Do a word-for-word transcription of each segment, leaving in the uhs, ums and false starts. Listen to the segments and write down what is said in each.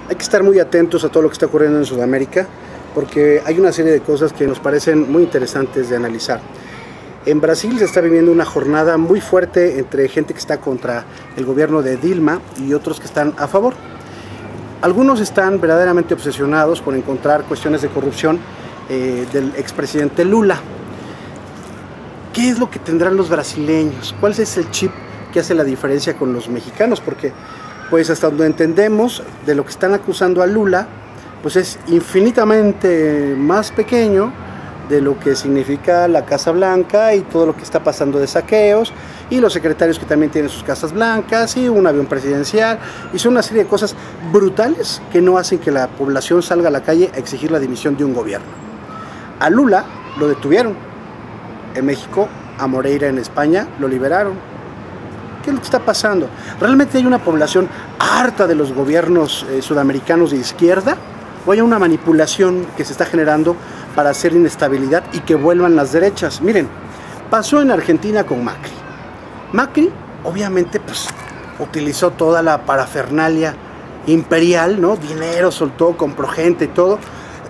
Hay que estar muy atentos a todo lo que está ocurriendo en Sudamérica, porque hay una serie de cosas que nos parecen muy interesantes de analizar. En Brasil se está viviendo una jornada muy fuerte entre gente que está contra el gobierno de Dilma y otros que están a favor. Algunos están verdaderamente obsesionados por encontrar cuestiones de corrupción eh, del expresidente Lula. ¿Qué es lo que tendrán los brasileños? ¿Cuál es el chip que hace la diferencia con los mexicanos? Porque, pues hasta donde entendemos de lo que están acusando a Lula, pues es infinitamente más pequeño de lo que significa la Casa Blanca y todo lo que está pasando de saqueos, y los secretarios que también tienen sus casas blancas, y un avión presidencial, y son una serie de cosas brutales que no hacen que la población salga a la calle a exigir la dimisión de un gobierno. A Lula lo detuvieron en México, a Moreira en España lo liberaron. ¿Qué es lo que está pasando? ¿Realmente hay una población harta de los gobiernos eh, sudamericanos de izquierda? ¿O hay una manipulación que se está generando para hacer inestabilidad y que vuelvan las derechas? Miren, pasó en Argentina con Macri. Macri, obviamente, pues, utilizó toda la parafernalia imperial, ¿no? Dinero, soltó, compró gente y todo,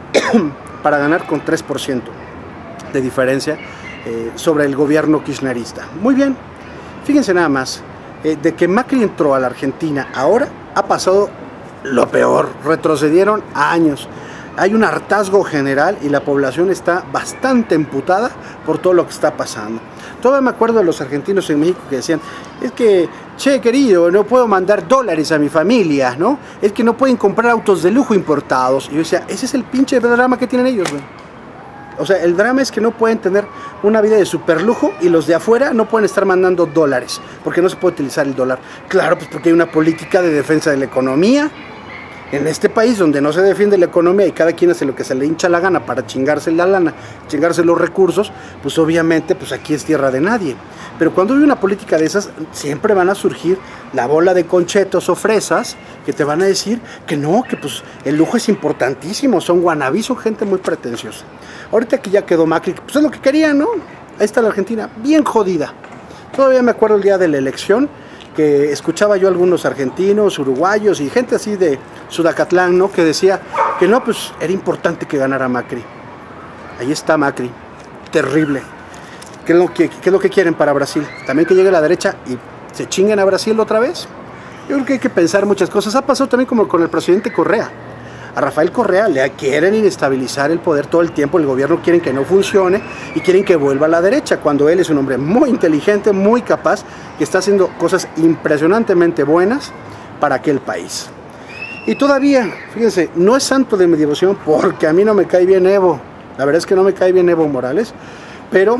para ganar con tres por ciento de diferencia eh, sobre el gobierno kirchnerista. Muy bien, fíjense nada más, eh, de que Macri entró a la Argentina ahora, ha pasado lo peor, retrocedieron años. Hay un hartazgo general y la población está bastante emputada por todo lo que está pasando. Todavía me acuerdo de los argentinos en México que decían, es que, che querido, no puedo mandar dólares a mi familia, ¿no? Es que no pueden comprar autos de lujo importados. Y yo decía, ese es el pinche drama que tienen ellos, güey. O sea, el drama es que no pueden tener una vida de superlujo y los de afuera no pueden estar mandando dólares, porque no se puede utilizar el dólar. Claro, pues porque hay una política de defensa de la economía. En este país donde no se defiende la economía y cada quien hace lo que se le hincha la gana para chingarse la lana, chingarse los recursos, pues obviamente pues aquí es tierra de nadie. Pero cuando hay una política de esas, siempre van a surgir la bola de conchetos o fresas que te van a decir que no, que pues el lujo es importantísimo, son guanabí, son gente muy pretenciosa. Ahorita que ya quedó Macri, pues es lo que querían, ¿no? Ahí está la Argentina, bien jodida. Todavía me acuerdo el día de la elección, que escuchaba yo a algunos argentinos, uruguayos y gente así de Sudacatlán, ¿no? Que decía que no, pues era importante que ganara Macri. Ahí está Macri, terrible. ¿Qué es lo que, qué es lo que quieren para Brasil? También que llegue la derecha y se chinguen a Brasil otra vez. Yo creo que hay que pensar muchas cosas. Ha pasado también como con el presidente Correa. A Rafael Correa le quieren inestabilizar el poder todo el tiempo, el gobierno quieren que no funcione y quieren que vuelva a la derecha, cuando él es un hombre muy inteligente, muy capaz, que está haciendo cosas impresionantemente buenas para aquel país. Y todavía, fíjense, no es santo de mi devoción porque a mí no me cae bien Evo, la verdad es que no me cae bien Evo Morales, pero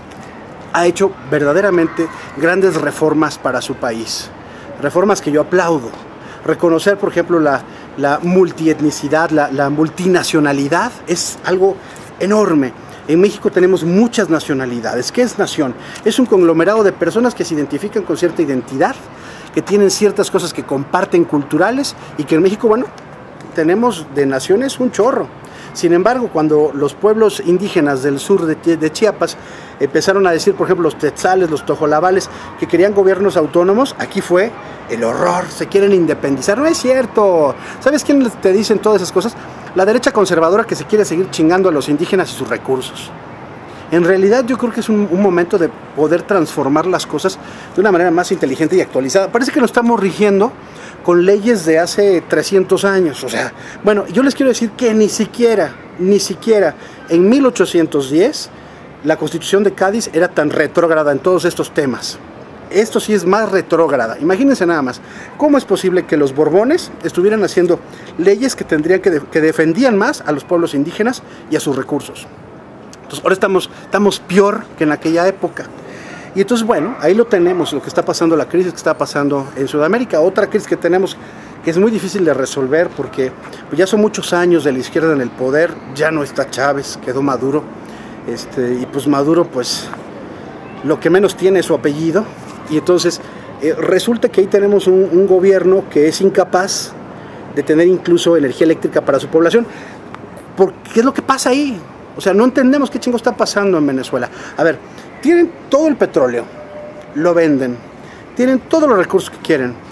ha hecho verdaderamente grandes reformas para su país, reformas que yo aplaudo. Reconocer, por ejemplo, la, la multietnicidad, la, la multinacionalidad es algo enorme. En México tenemos muchas nacionalidades. ¿Qué es nación? Es un conglomerado de personas que se identifican con cierta identidad, que tienen ciertas cosas que comparten culturales y que en México, bueno, tenemos de naciones un chorro. Sin embargo, cuando los pueblos indígenas del sur de, de Chiapas empezaron a decir, por ejemplo, los tetzales, los tojolabales, que querían gobiernos autónomos, aquí fue el horror, se quieren independizar. No es cierto. ¿Sabes quién te dicen todas esas cosas? La derecha conservadora que se quiere seguir chingando a los indígenas y sus recursos. En realidad yo creo que es un, un momento de poder transformar las cosas de una manera más inteligente y actualizada. Parece que nos estamos rigiendo con leyes de hace trescientos años. O sea, bueno, yo les quiero decir que ni siquiera, ni siquiera en mil ochocientos diez la Constitución de Cádiz era tan retrógrada en todos estos temas. Esto sí es más retrógrada. Imagínense nada más, ¿cómo es posible que los Borbones estuvieran haciendo leyes que tendrían que, de, que defendían más a los pueblos indígenas y a sus recursos? Entonces, ahora estamos, estamos peor que en aquella época. Y entonces, bueno, ahí lo tenemos, lo que está pasando, la crisis que está pasando en Sudamérica. Otra crisis que tenemos que es muy difícil de resolver porque pues ya son muchos años de la izquierda en el poder, ya no está Chávez, quedó Maduro. Este, y pues Maduro, pues, lo que menos tiene es su apellido. Y entonces, eh, resulta que ahí tenemos un, un gobierno que es incapaz de tener incluso energía eléctrica para su población. ¿Por qué es lo que pasa ahí? O sea, no entendemos qué chingo está pasando en Venezuela. A ver, tienen todo el petróleo, lo venden, tienen todos los recursos que quieren,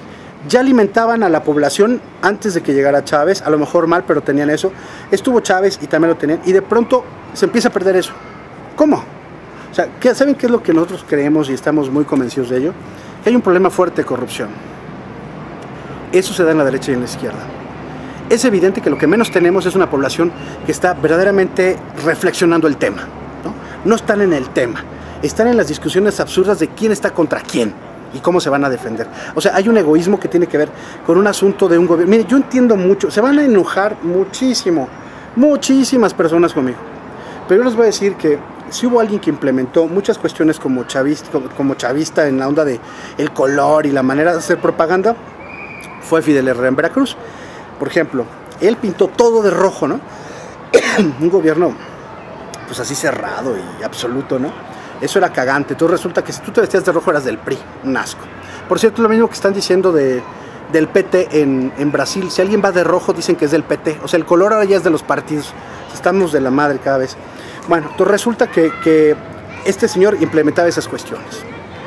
ya alimentaban a la población antes de que llegara Chávez, a lo mejor mal, pero tenían eso. Estuvo Chávez y también lo tenían, y de pronto se empieza a perder eso. ¿Cómo? O sea, ¿saben qué es lo que nosotros creemos y estamos muy convencidos de ello? Que hay un problema fuerte de corrupción. Eso se da en la derecha y en la izquierda. Es evidente que lo que menos tenemos es una población que está verdaderamente reflexionando el tema, ¿no? No están en el tema, están en las discusiones absurdas de quién está contra quién y cómo se van a defender. O sea, hay un egoísmo que tiene que ver con un asunto de un gobierno. Mire, yo entiendo mucho, se van a enojar muchísimo, muchísimas personas conmigo, pero yo les voy a decir que si hubo alguien que implementó muchas cuestiones como chavista, como, como chavista en la onda de el color y la manera de hacer propaganda, fue Fidel Herrera en Veracruz. Por ejemplo, él pintó todo de rojo, ¿no? Un gobierno, pues así cerrado y absoluto, ¿no? Eso era cagante. Entonces resulta que si tú te vestías de rojo eras del P R I, un asco. Por cierto, lo mismo que están diciendo de, del P T en, en Brasil. Si alguien va de rojo dicen que es del P T. O sea, el color ahora ya es de los partidos. Estamos de la madre cada vez. Bueno, entonces resulta que, que este señor implementaba esas cuestiones.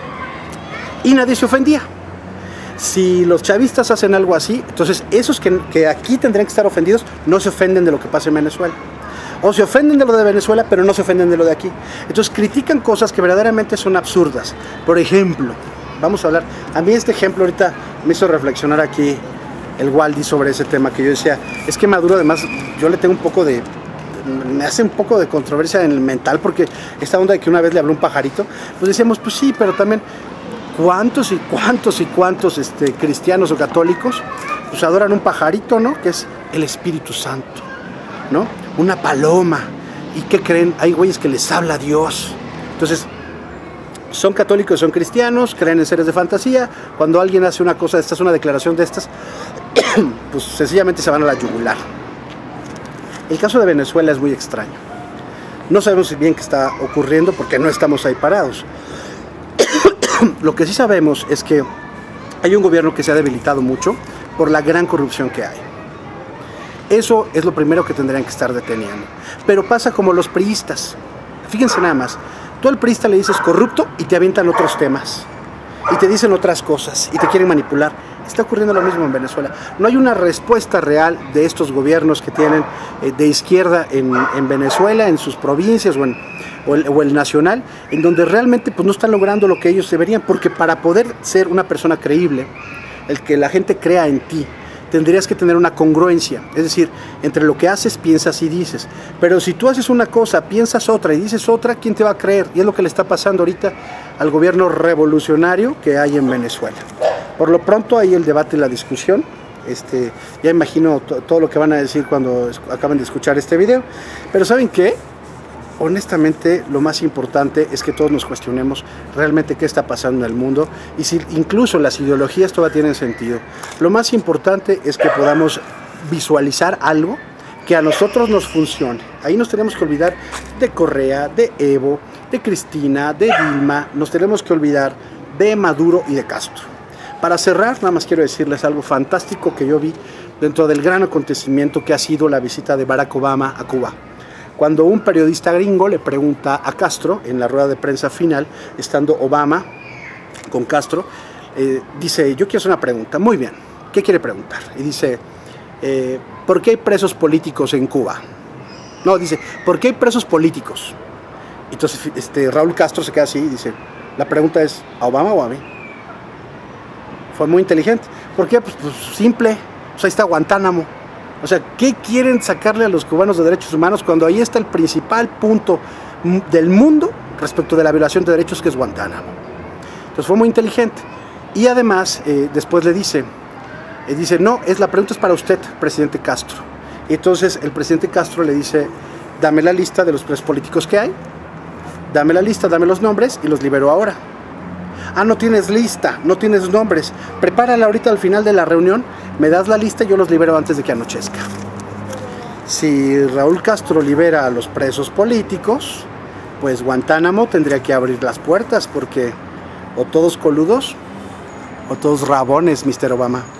Y nadie se ofendía. Si los chavistas hacen algo así, entonces esos que, que aquí tendrían que estar ofendidos no se ofenden de lo que pasa en Venezuela. O se ofenden de lo de Venezuela, pero no se ofenden de lo de aquí. Entonces critican cosas que verdaderamente son absurdas. Por ejemplo, vamos a hablar, a mí este ejemplo ahorita me hizo reflexionar aquí el Waldi sobre ese tema, que yo decía, es que Maduro además, yo le tengo un poco de, me hace un poco de controversia en el mental, porque esta onda de que una vez le habló un pajarito, pues decíamos, pues sí, pero también cuántos y cuántos y cuántos este, cristianos o católicos pues adoran un pajarito, ¿no? Que es el Espíritu Santo, ¿no? Una paloma. ¿Y qué creen? Hay güeyes que les habla Dios. Entonces, son católicos, son cristianos, creen en seres de fantasía. Cuando alguien hace una cosa de estas, una declaración de estas, pues sencillamente se van a la yugular. El caso de Venezuela es muy extraño. No sabemos bien qué está ocurriendo porque no estamos ahí parados. Lo que sí sabemos es que hay un gobierno que se ha debilitado mucho por la gran corrupción que hay. Eso es lo primero que tendrían que estar deteniendo. Pero pasa como los priistas. Fíjense nada más, tú al priista le dices corrupto y te avientan otros temas. Y te dicen otras cosas y te quieren manipular. Está ocurriendo lo mismo en Venezuela. No hay una respuesta real de estos gobiernos que tienen eh, de izquierda en, en Venezuela, en sus provincias o, en, o, el, o el nacional, en donde realmente pues, no están logrando lo que ellos deberían, porque para poder ser una persona creíble, el que la gente crea en ti, tendrías que tener una congruencia, es decir, entre lo que haces, piensas y dices. Pero si tú haces una cosa, piensas otra y dices otra, ¿quién te va a creer? Y es lo que le está pasando ahorita al gobierno revolucionario que hay en Venezuela. Por lo pronto hay el debate y la discusión. Este, ya imagino todo lo que van a decir cuando acaben de escuchar este video. Pero ¿saben qué? Honestamente, lo más importante es que todos nos cuestionemos realmente qué está pasando en el mundo y si incluso las ideologías todavía tienen sentido. Lo más importante es que podamos visualizar algo que a nosotros nos funcione. Ahí nos tenemos que olvidar de Correa, de Evo, de Cristina, de Dilma, nos tenemos que olvidar de Maduro y de Castro. Para cerrar, nada más quiero decirles algo fantástico que yo vi dentro del gran acontecimiento que ha sido la visita de Barack Obama a Cuba. Cuando un periodista gringo le pregunta a Castro, en la rueda de prensa final, estando Obama con Castro, eh, dice, yo quiero hacer una pregunta. Muy bien, ¿qué quiere preguntar? Y dice, eh, ¿por qué hay presos políticos en Cuba? No, dice, ¿por qué hay presos políticos? Entonces este, Raúl Castro se queda así y dice, la pregunta es, ¿a Obama o a mí? Fue muy inteligente. ¿Por qué? Pues, pues simple, pues ahí está Guantánamo. O sea, ¿qué quieren sacarle a los cubanos de derechos humanos cuando ahí está el principal punto del mundo respecto de la violación de derechos, que es Guantánamo? Entonces fue muy inteligente. Y además, eh, después le dice, eh, dice, no, es, la pregunta es para usted, presidente Castro. Y entonces el presidente Castro le dice, dame la lista de los presos políticos que hay, dame la lista, dame los nombres y los libero ahora. Ah, no tienes lista, no tienes nombres, prepárala ahorita al final de la reunión, me das la lista y yo los libero antes de que anochezca. Si Raúl Castro libera a los presos políticos, pues Guantánamo tendría que abrir las puertas, porque o todos coludos o todos rabones, mister Obama.